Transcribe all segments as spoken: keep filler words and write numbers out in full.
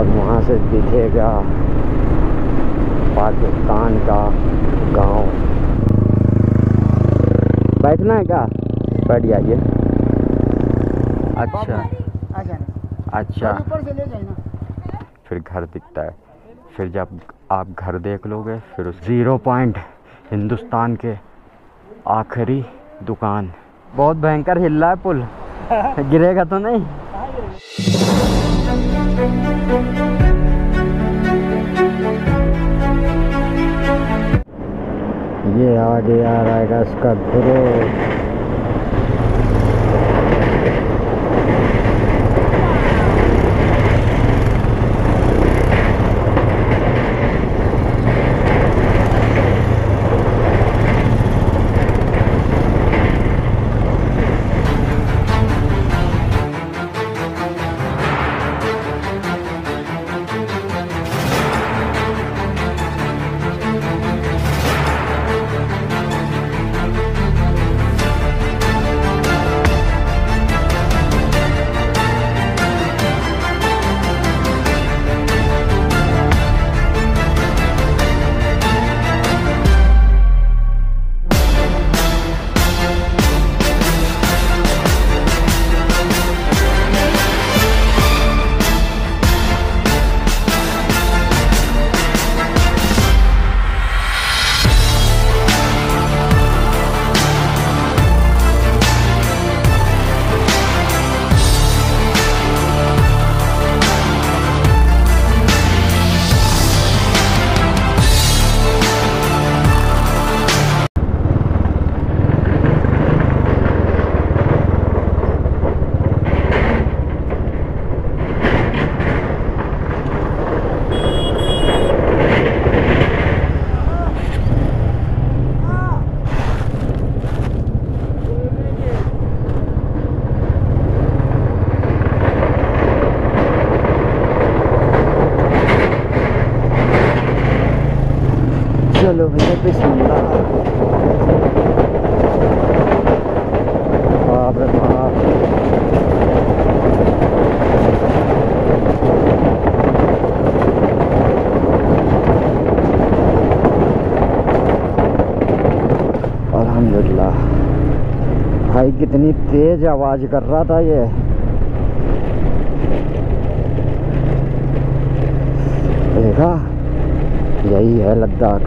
और वहाँ से दिखेगा पाकिस्तान का गांव। बैठना है क्या? बैठ जाइए। अच्छा अच्छा, ऊपर से ले जाना, फिर घर दिखता है। फिर जब आप घर देख लोगे फिर उस ज़ीरो पॉइंट हिंदुस्तान के आखिरी दुकान। बहुत भयंकर हिल रहा है पुल। गिरेगा तो नहीं? ये आगे आ रहा है इसका ग्रोथ। चलो भैया बिस्मिल्लाह। बाप रे बाप, अल्हम्दुलिल्लाह। भाई कितनी तेज आवाज कर रहा था ये। देखा, यही है लद्दाख।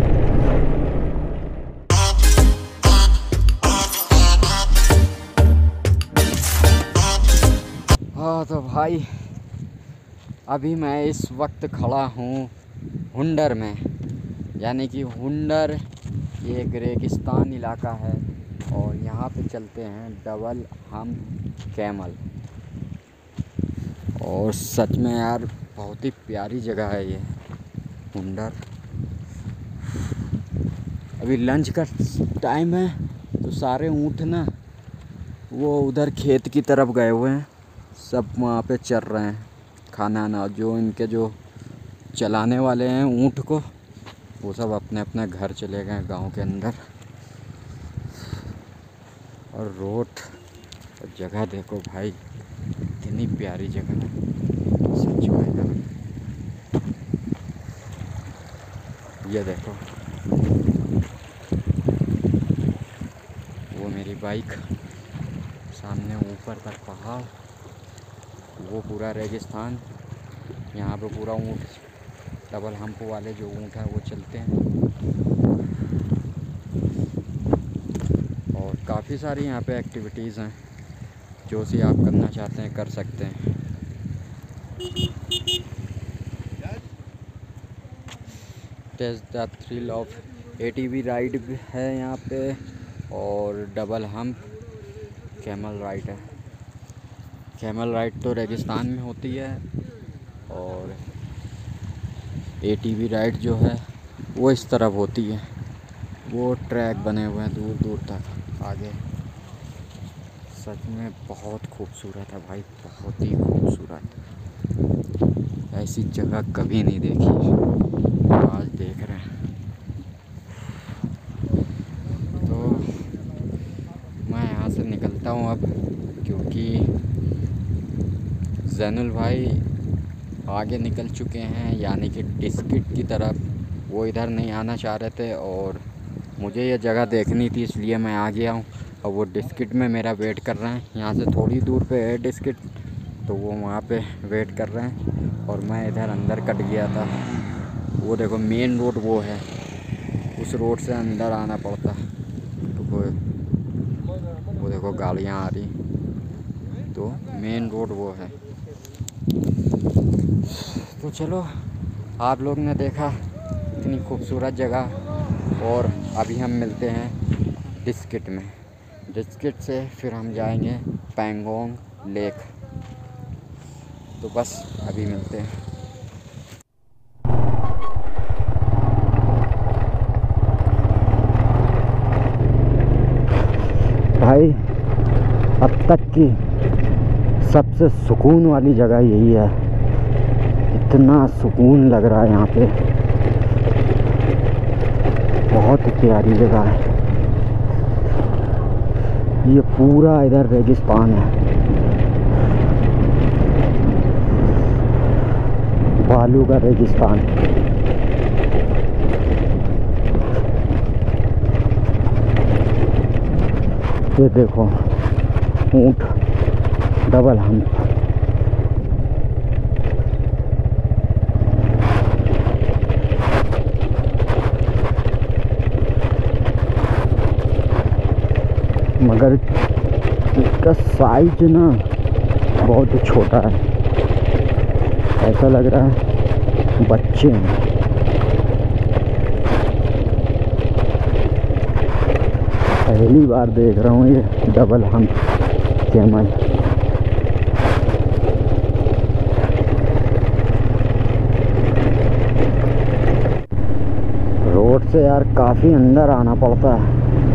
हाँ तो भाई अभी मैं इस वक्त खड़ा हूँ हुंडर में, यानी कि हुंडर ये एक रेगिस्तान इलाका है और यहाँ पे चलते हैं डबल हम्प कैमल। और सच में यार बहुत ही प्यारी जगह है ये हुंडर। अभी लंच का टाइम है तो सारे ऊँट ना वो उधर खेत की तरफ गए हुए हैं, सब वहाँ पे चर रहे हैं खाना ना। जो इनके जो चलाने वाले हैं ऊँट को वो सब अपने अपने घर चले गए गांव के अंदर। और रोड और जगह देखो भाई, इतनी प्यारी जगह है सच में यार। ये देखो वो मेरी बाइक, सामने ऊपर तक पहाड़, वो पूरा रेगिस्तान। यहाँ पे पूरा ऊँट, डबल हम्प वाले जो ऊँट हैं वो चलते हैं। और काफ़ी सारी यहाँ पे एक्टिविटीज़ हैं, जो सी आप करना चाहते हैं कर सकते हैं। Taste the thrill of ATV ride भी है यहाँ पे, और डबल हम्प कैमल राइड है। कैमल राइड तो रेगिस्तान में होती है और एटीवी राइड जो है वो इस तरफ होती है। वो ट्रैक बने हुए हैं दूर दूर तक आगे। सच में बहुत खूबसूरत है भाई, बहुत ही खूबसूरत। ऐसी जगह कभी नहीं देखी, आज देख रहे हैं। तो मैं यहाँ से निकलता हूँ अब, क्योंकि जैनुल भाई आगे निकल चुके हैं, यानी कि डिस्किट की तरफ। वो इधर नहीं आना चाह रहे थे और मुझे ये जगह देखनी थी, इसलिए मैं आ गया हूँ। और वो डिस्किट में मेरा वेट कर रहे हैं। यहाँ से थोड़ी दूर पे है डिस्किट, तो वो वहाँ पे वेट कर रहे हैं और मैं इधर अंदर कट गया था। वो देखो मेन रोड वो है, उस रोड से अंदर आना पड़ता। तो वो वो देखो गाड़ियाँ आ रही, तो मेन रोड वो है। तो चलो, आप लोग ने देखा इतनी खूबसूरत जगह, और अभी हम मिलते हैं डिस्किट में। डिस्किट से फिर हम जाएंगे पैंगोंग लेक। तो बस अभी मिलते हैं। भाई, अब तक की सबसे सुकून वाली जगह यही है। इतना सुकून लग रहा है यहाँ पे, बहुत ही प्यारी जगह है। ये पूरा इधर रेगिस्तान है, बालू का रेगिस्तान। ये देखो ऊंट, डबल हम्प। मगर इसका साइज ना बहुत ही छोटा है, ऐसा लग रहा है बच्चे हैं। पहली बार देख रहा हूँ ये डबल हम्प कैमल। रोड से यार काफ़ी अंदर आना पड़ता है।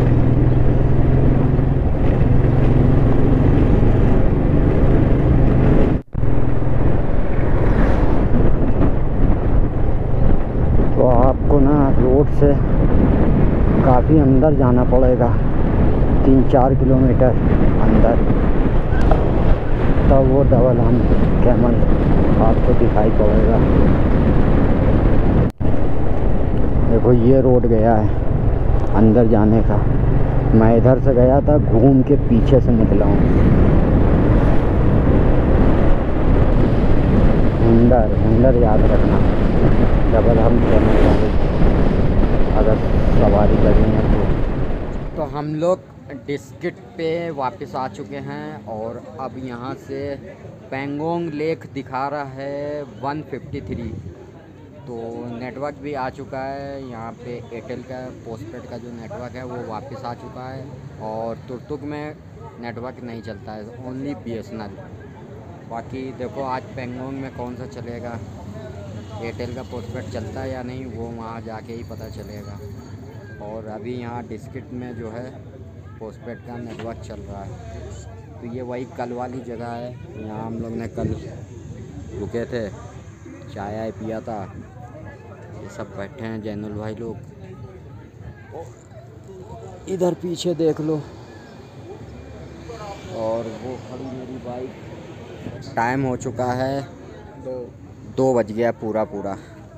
तो आपको ना रोड से काफ़ी अंदर जाना पड़ेगा, तीन चार किलोमीटर अंदर, तब वो डबल हम्प कैमल आपको दिखाई पड़ेगा। देखो ये रोड गया है अंदर जाने का। मैं इधर से गया था, घूम के पीछे से निकला हूँ। हुंडर हुंडर याद रखना, डबल हम्प कैमल वाले अगर सवारी करनी है तो। तो हम लोग डिस्किट पे वापस आ चुके हैं और अब यहाँ से पैंगोंग लेक दिखा रहा है एक सौ तिरेपन। तो नेटवर्क भी आ चुका है यहाँ पे। एयरटेल का पोस्टपेड का जो नेटवर्क है वो वापस आ चुका है, और तुर्तुक में नेटवर्क नहीं चलता है, ओनली बीएसएनएल। बाकी देखो आज पैंगोंग में कौन सा चलेगा, एयरटेल का पोस्टपेड चलता है या नहीं, वो वहाँ जाके ही पता चलेगा। और अभी यहाँ डिस्किट में जो है पोस्टपेड का नेटवर्क चल रहा है। तो ये वही कल वाली जगह है, यहाँ हम लोग ने कल रुके थे, चाय आय पिया था। ये सब बैठे हैं जैनुल भाई लोग। इधर पीछे देख लो, और वो खड़ी मेरी बाइक। टाइम हो चुका है दो दो बज गया, पूरा पूरा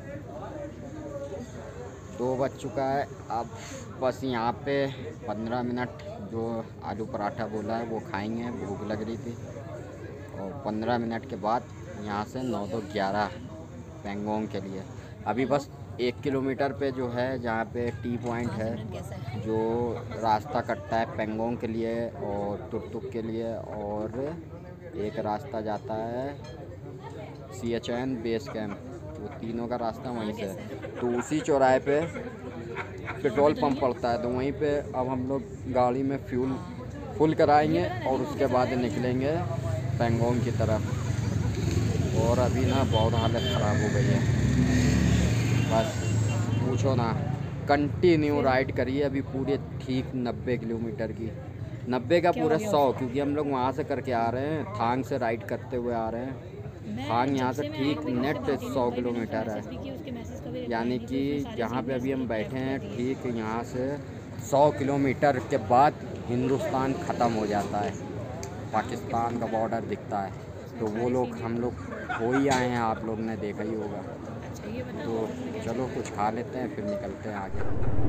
दो बज चुका है। अब बस यहाँ पे पंद्रह मिनट जो आलू पराठा बोला है वो खाएंगे, भूख लग रही थी। और पंद्रह मिनट के बाद यहाँ से नौ दो ग्यारह पैंगोंग के लिए। अभी बस एक किलोमीटर पे जो है जहाँ पे टी पॉइंट है, जो रास्ता कटता है पैंगोंग के लिए और तुर्तुक के लिए, और एक रास्ता जाता है C H N base camp. वो तीनों का रास्ता वहीं से। तो उसी चौराहे पे पेट्रोल पंप पड़ता है, तो वहीं पे अब हम लोग गाड़ी में फ्यूल फुल कराएंगे और उसके बाद निकलेंगे पैंगोंग की तरफ। और अभी ना बहुत हालत ख़राब हो गई है, बस पूछो ना। कंटिन्यू राइड करी है अभी पूरे ठीक नब्बे किलोमीटर की, नब्बे का पूरा सौ, क्योंकि हम लोग वहाँ से करके आ रहे हैं, थांग से राइड करते हुए आ रहे हैं। थांग यहाँ से ठीक नेट सौ किलोमीटर है, यानी कि जहाँ पे अभी हम बैठे हैं ठीक यहाँ से सौ किलोमीटर के बाद हिंदुस्तान ख़त्म हो जाता है, पाकिस्तान का बॉर्डर दिखता है। तो वो लोग हम लोग हो ही आए हैं, आप लोग ने देखा ही होगा। तो चलो कुछ खा लेते हैं फिर निकलते हैं आगे।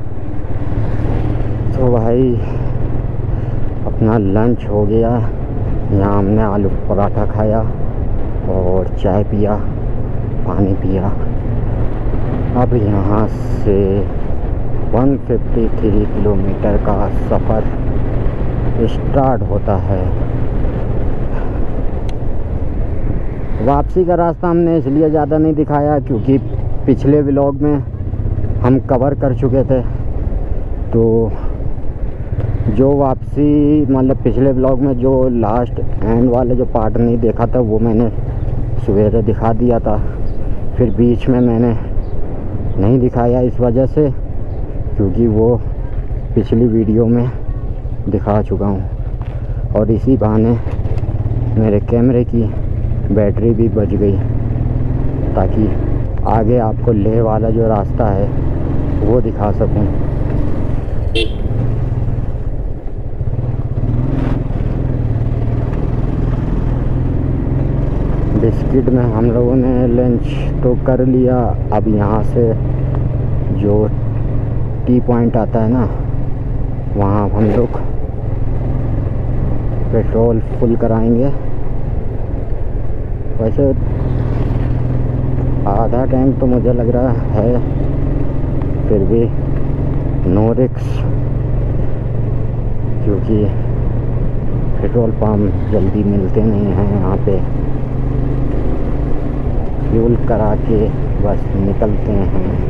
तो भाई अपना लंच हो गया, यहाँ हमने आलू पराठा खाया और चाय पिया, पानी पिया। अब यहाँ से एक सौ तिरेपन किलोमीटर का सफ़र स्टार्ट होता है। वापसी का रास्ता हमने इसलिए ज़्यादा नहीं दिखाया क्योंकि पिछले व्लॉग में हम कवर कर चुके थे। तो जो वापसी मतलब पिछले व्लॉग में जो लास्ट एंड वाले जो पार्ट नहीं देखा था वो मैंने सवेरे दिखा दिया था, फिर बीच में मैंने नहीं दिखाया इस वजह से क्योंकि वो पिछली वीडियो में दिखा चुका हूँ। और इसी बहाने मेरे कैमरे की बैटरी भी बच गई ताकि आगे आपको लेह वाला जो रास्ता है वो दिखा सकूँ। बिस्किट में हम लोगों ने लंच तो कर लिया। अब यहाँ से जो टी पॉइंट आता है ना वहाँ हम लोग पेट्रोल फुल कराएंगे। वैसे आधा टैंक तो मुझे लग रहा है, फिर भी नो रिस्क क्योंकि पेट्रोल पंप जल्दी मिलते नहीं हैं यहाँ पे। फ्यूल करा के बस निकलते हैं।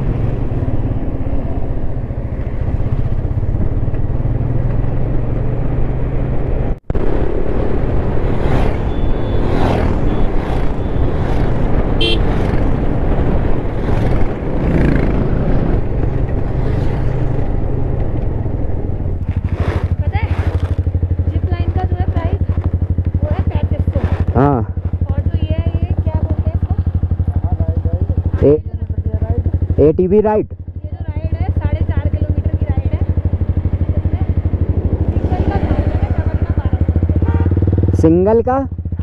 ए टी वी राइड, ये जो राइड है साढ़े चार किलोमीटर की राइड है। सिंगल का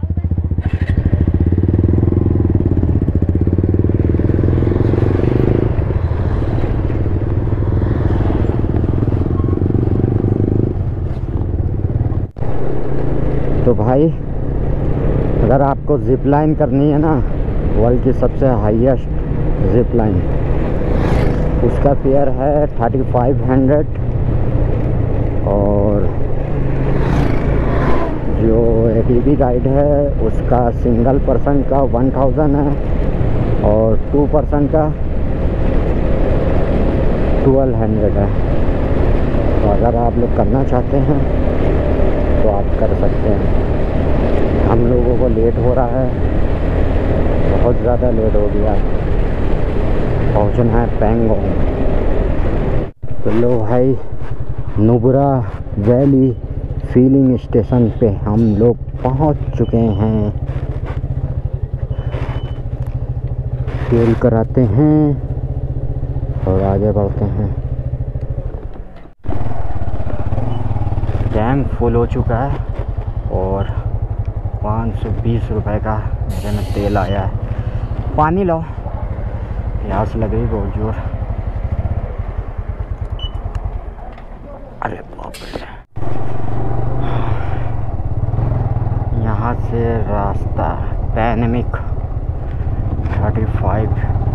तो भाई अगर आपको जिप लाइन करनी है ना, वर्ल्ड की सबसे हाईएस्ट जिप लाइन, उसका फेयर है थर्टी फाइव हंड्रेड। और जो ए टी वी राइड है उसका सिंगल पर्सन का वन थाउजेंड है और टू पर्सन का ट्वेल्व हंड्रेड है। तो अगर आप लोग करना चाहते हैं तो आप कर सकते हैं। हम लोगों को लेट हो रहा है, बहुत ज़्यादा लेट हो गया, पहुंचना है पैंगोंग। तो लो भाई नुब्रा वैली फीलिंग स्टेशन पे हम लोग पहुंच चुके हैं। फ्यूल कराते हैं और आगे बढ़ते हैं। टैंक फुल हो चुका है और पाँच सौ बीस रुपये का मेरे में तेल आया है। पानी लो, प्यास लग रही बहुत जोर। अरे बाप रे, यहाँ से रास्ता Panamik thirty five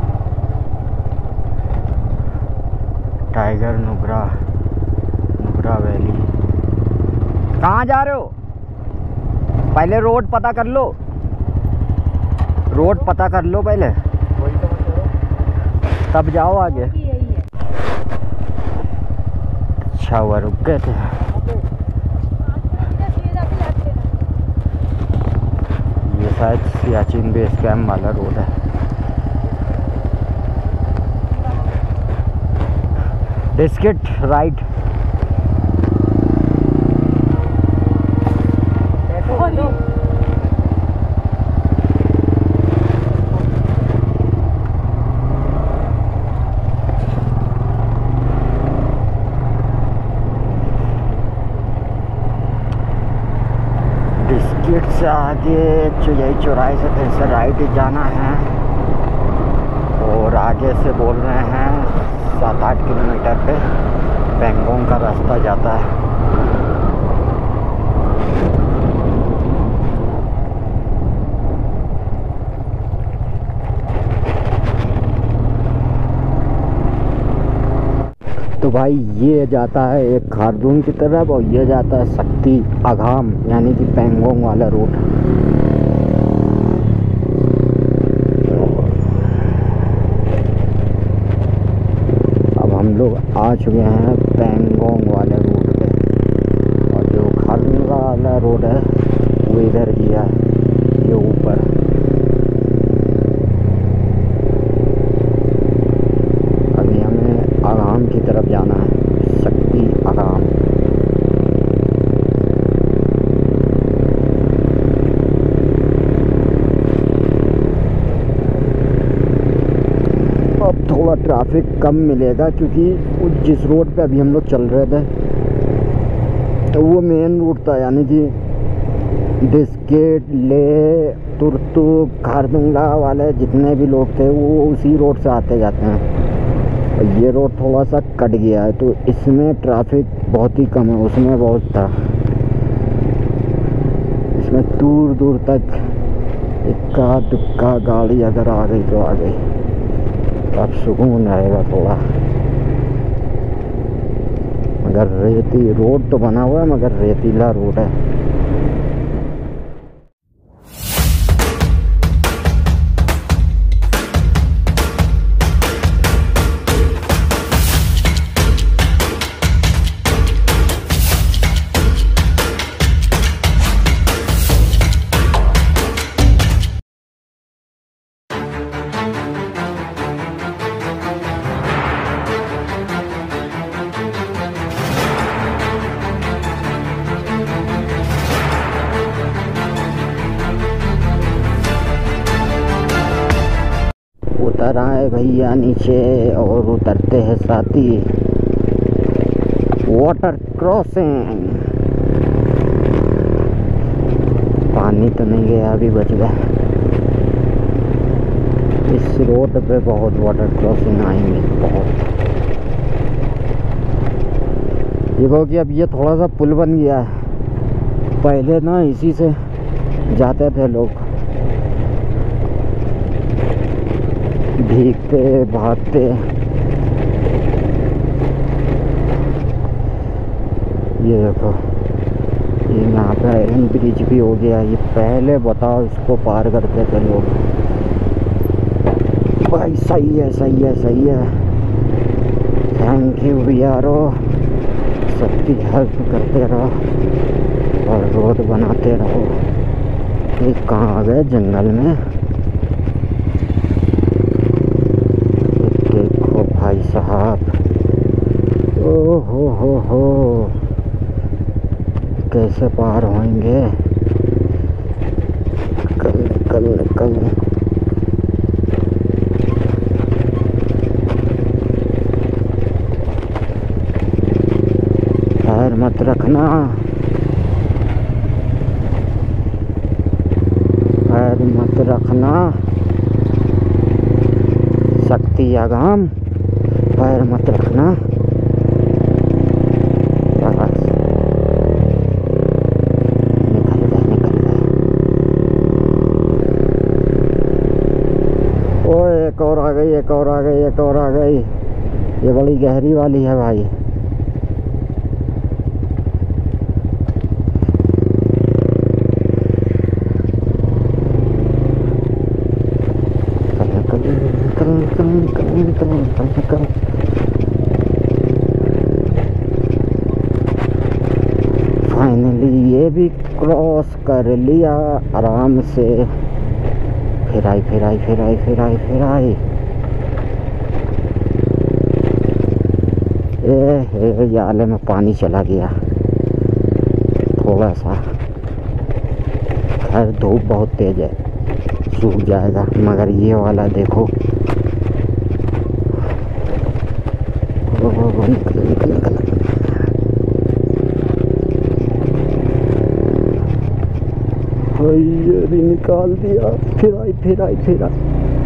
Tegar Nubra Nubra valley. कहाँ जा रहे हो? पहले रोड पता कर लो, रोड पता कर लो पहले, तब जाओ आगे। अच्छा हुआ रुक गए थे। ये शायद सियाचिन बेस कैम्प वाला रोड है। बिस्किट राइड से आगे ये चो- यही चौराहे से फिर से राइट ही जाना है और आगे से बोल रहे हैं सात आठ किलोमीटर पे पेंगोंग का रास्ता जाता है। तो भाई ये जाता है एक खारदूंग की तरफ और ये जाता है शक्ति आगाम यानी कि पेंगोंग वाला रूट। अब हम लोग आ चुके हैं पेंगोंग वाले रूट पे और जो खारदूंग वाला रोड है वो इधर गया है ये ऊपर। अभी हमें आगाम की तरफ जाना है, शक्ति आगाम। अब थोड़ा ट्रैफिक कम मिलेगा क्योंकि वो जिस रोड पे अभी हम लोग चल रहे थे तो वो मेन रूट था, यानी कि बिस्किट ले तुरतुक खारदुंगला वाले जितने भी लोग थे वो उसी रोड से आते जाते हैं। और ये रोड थोड़ा सा कट गया है तो इसमें ट्रैफिक बहुत ही कम है, उसमें बहुत था। इसमें दूर दूर तक इक्का दुक्का गाड़ी अगर आ गई तो आ गई, अब सुकून आएगा थोड़ा। मगर रेती रोड तो बना हुआ है मगर रेतीला रोड है। उतर आए भैया नीचे और उतरते हैं साथी। वाटर क्रॉसिंग, पानी तो नहीं गया अभी, बच गया। इस रोड पे बहुत वाटर क्रॉसिंग आएंगे, बहुत। देखो कि अब ये थोड़ा सा पुल बन गया है, पहले ना इसी से जाते थे लोग, भीगते भागते। ये देखो ये यहाँ पे आयरन ब्रिज भी हो गया। ये पहले बताओ इसको पार करते थे लोग। भाई सही है सही है सही है, थैंक यू यारो, सबकी हेल्प करते रहो और रोड बनाते रहो। ये कहाँ आ गए जंगल में, भाई साहब। ओ हो हो हो, कैसे पार होंगे। निकल निकल निकल। पैर मत रखना, पैर मत रखना। शक्ति आगाम, पैर मत रखना। बस निकल गए निकल गए। ओए एक और आ गई, एक और आ गई, एक और आ गई। ये बड़ी गहरी वाली है भाई। निकल निकल निकल निकल निकल निकल। फाइनली ये भी क्रॉस कर लिया आराम से। फिराई फिराई फिराई फिराई फिराई। ए हे याले में पानी चला गया थोड़ा सा। खैर धूप बहुत तेज है, सूख जाएगा। मगर ये वाला देखो, वो वो वो निकल निकल निकल। ये भी निकाल दिया। फिर आई फिर आई फिर आई।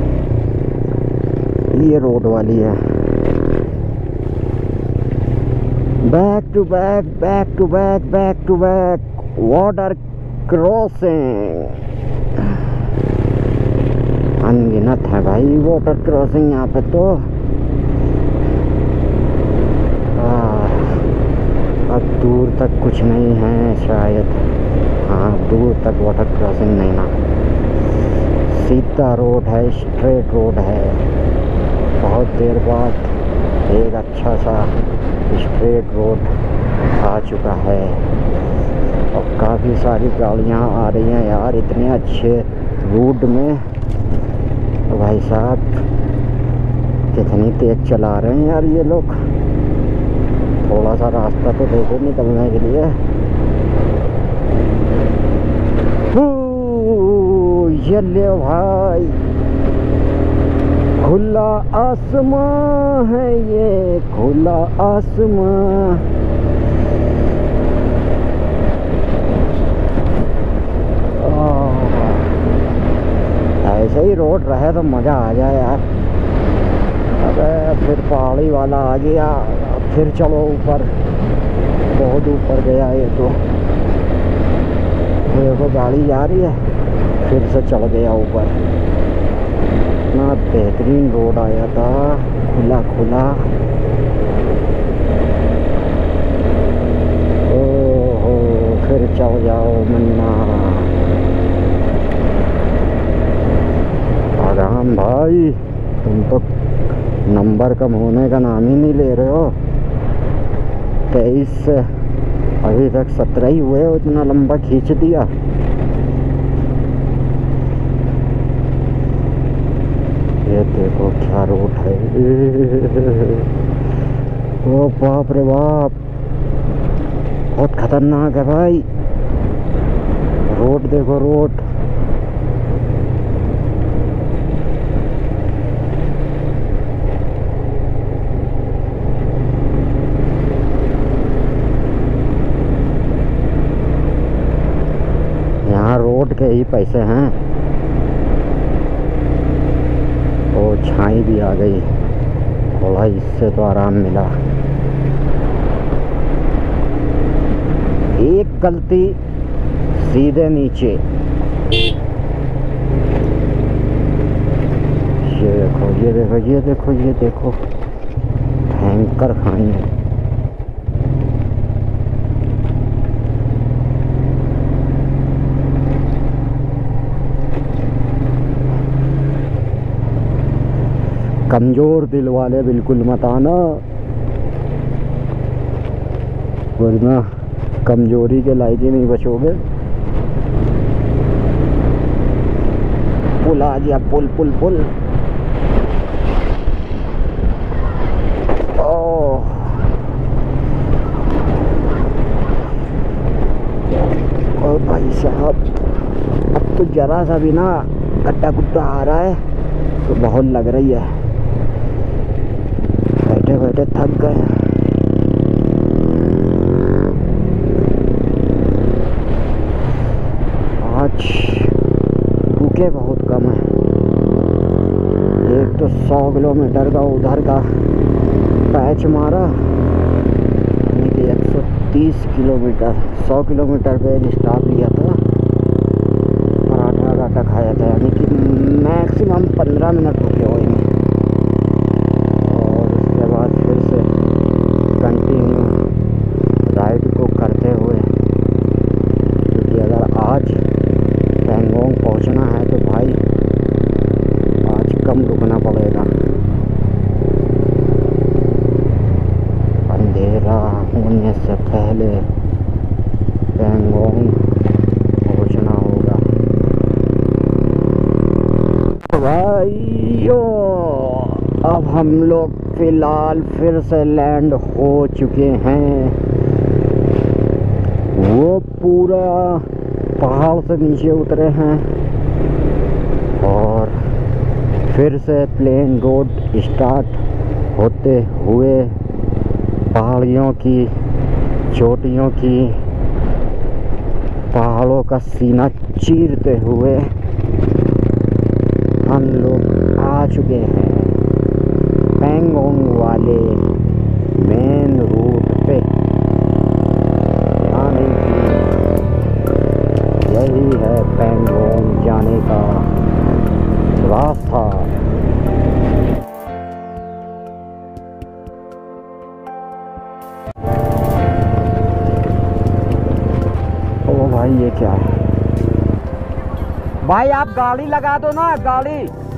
ये रोड वाली है। Back to back back to back back to back water crossing. अनगिनत है भाई वाटर क्रॉसिंग यहाँ पे तो। अब दूर तक कुछ नहीं है शायद। हाँ दूर तक वाटर क्रॉसिंग नहीं ना, सीधा रोड है, स्ट्रेट रोड है। बहुत देर बाद एक अच्छा सा स्ट्रेट रोड आ चुका है और काफ़ी सारी गाड़ियाँ आ रही हैं यार इतने अच्छे रूट में। तो भाई साहब कितनी तेज चला रहे हैं यार ये लोग। थोड़ा सा रास्ता तो देखो निकलने के लिए। ये ले भाई खुला आसमां है, ये खुला आसमां। ऐसे ही रोड रहे तो मज़ा आ जाए यार। अबे फिर पहाड़ी वाला आ गया, फिर चलो ऊपर, बहुत ऊपर गया ये तो। देखो गाड़ी जा रही है, फिर से चढ़ गया ऊपर। इतना बेहतरीन रोड आया था, खुला खुला। ओहो फिर चढ़ जाओ मन्ना। आराम भाई तुम तो नंबर कम होने का नाम ही नहीं ले रहे हो। तेईस से अभी तक सत्रह ही हुए हो, इतना लंबा खींच दिया। ये देखो क्या रोड है। ओ बाप रे बाप बहुत खतरनाक है भाई। रोड देखो रोड। यहाँ रोड के ही पैसे हैं। तो छाई भी आ गई थोड़ा, इससे तो आराम मिला। एक गलती सीधे नीचे। ये देखो ये देखो ये देखो ये देखो भयंकर खाई है। कमज़ोर दिल वाले बिल्कुल मत आना, वरना कमजोरी के लायक ही नहीं बचोगे। पुल आ गया, पुल पुल पुल। ओह ओ भाई साहब, अब तो जरा सा भी ना गड्ढा गुड्ढा आ रहा है तो बहुत लग रही है। बैठे बैठे थक गए। आज रुके बहुत कम है। एक तो सौ किलोमीटर का उधर का पैच मारा, एक सौ तीस किलोमीटर सौ किलोमीटर पे स्टॉप लिया था, पराठा वाठा खाया था, यानी कि मैक्सिमम पंद्रह मिनट रुके होंगे। और उसके बाद फिर से कंटिन्यू राइड को करते हुए, क्योंकि अगर आज पैंगोंग पहुंचना है तो भाई आज कम रुकना पड़ेगा। अंधेरा होने से पहले पैंगोंग पहुंचना होगा। भाइयों अब हम लोग फिलहाल फिर से लैंड हो चुके हैं। वो पूरा पहाड़ से नीचे उतरे हैं और फिर से प्लेन रोड स्टार्ट होते हुए पहाड़ियों की चोटियों की पहाड़ों का सीना चीरते हुए हम लोग आ चुके हैं पैंगोंग वाले मेन रूट पे। यानी कि यही है पैंगोंग जाने का रास्ता। ओ भाई ये क्या है भाई, आप गाड़ी लगा दो ना गाड़ी।